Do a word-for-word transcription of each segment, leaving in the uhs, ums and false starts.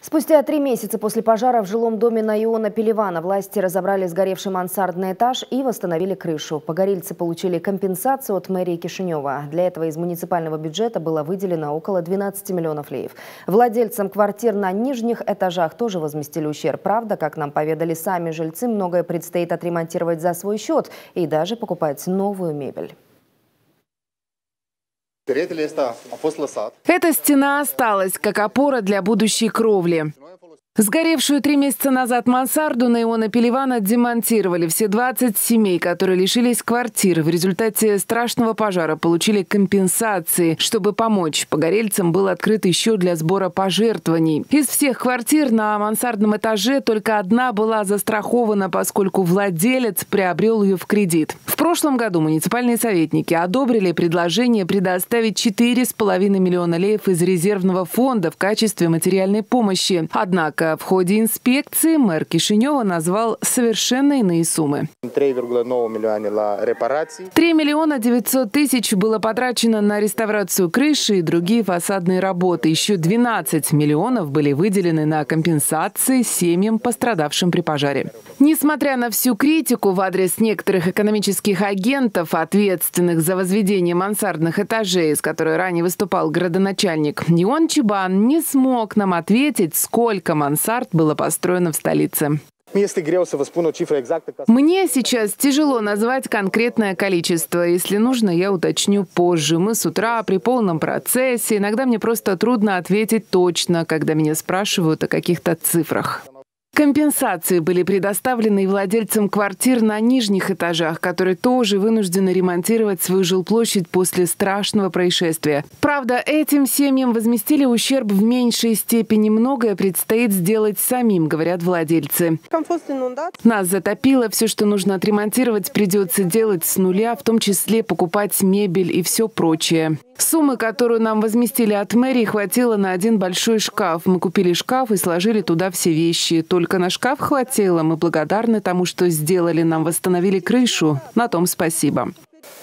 Спустя три месяца после пожара в жилом доме на Иона Пеливана власти разобрали сгоревший мансардный этаж и восстановили крышу. Погорельцы получили компенсацию от мэрии Кишинева. Для этого из муниципального бюджета было выделено около двенадцати миллионов леев. Владельцам квартир на нижних этажах тоже возместили ущерб. Правда, как нам поведали сами жильцы, многое предстоит отремонтировать за свой счет и даже покупать новую мебель. Эта стена осталась как опора для будущей кровли. Сгоревшую три месяца назад мансарду на Иона Пеливана демонтировали. Все двадцать семей, которые лишились квартир в результате страшного пожара, получили компенсации. Чтобы помочь погорельцам, был открыт еще для сбора пожертвований. Из всех квартир на мансардном этаже только одна была застрахована, поскольку владелец приобрел ее в кредит. В прошлом году муниципальные советники одобрили предложение предоставить четыре с половиной миллиона леев из резервного фонда в качестве материальной помощи. Однако в ходе инспекции мэр Кишинева назвал совершенно иные суммы. три миллиона девятьсот тысяч было потрачено на реставрацию крыши и другие фасадные работы. Еще двенадцать миллионов были выделены на компенсации семьям, пострадавшим при пожаре. Несмотря на всю критику в адрес некоторых экономических агентов, ответственных за возведение мансардных этажей, с которой ранее выступал градоначальник, Ион Чибан не смог нам ответить, сколько мансард было построено в столице. Мне сейчас тяжело назвать конкретное количество. Если нужно, я уточню позже. Мы с утра при полном процессе. Иногда мне просто трудно ответить точно, когда меня спрашивают о каких-то цифрах. Компенсации были предоставлены и владельцам квартир на нижних этажах, которые тоже вынуждены ремонтировать свою жилплощадь после страшного происшествия. Правда, этим семьям возместили ущерб в меньшей степени. Многое предстоит сделать самим, говорят владельцы. Нас затопило, все, что нужно отремонтировать, придется делать с нуля, в том числе покупать мебель и все прочее. Суммы, которую нам возместили от мэрии, хватило на один большой шкаф. Мы купили шкаф и сложили туда все вещи. Только на шкаф хватило. Мы благодарны тому, что сделали. Нам восстановили крышу. На том спасибо.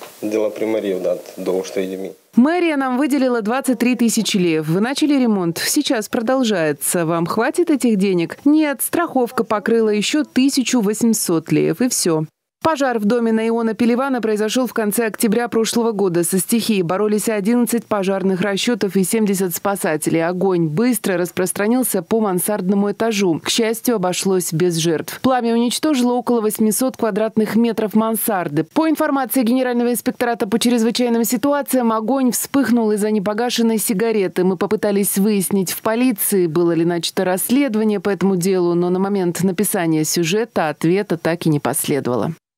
Мэрия нам выделила двадцать три тысячи леев. Вы начали ремонт. Сейчас продолжается. Вам хватит этих денег? Нет, страховка покрыла еще тысячу восемьсот леев. И все. Пожар в доме на Иона Пеливана произошел в конце октября прошлого года. Со стихией боролись одиннадцать пожарных расчетов и семьдесят спасателей. Огонь быстро распространился по мансардному этажу. К счастью, обошлось без жертв. Пламя уничтожило около восьмисот квадратных метров мансарды. По информации Генерального инспектората по чрезвычайным ситуациям, огонь вспыхнул из-за непогашенной сигареты. Мы попытались выяснить в полиции, было ли начато расследование по этому делу, но на момент написания сюжета ответа так и не последовало.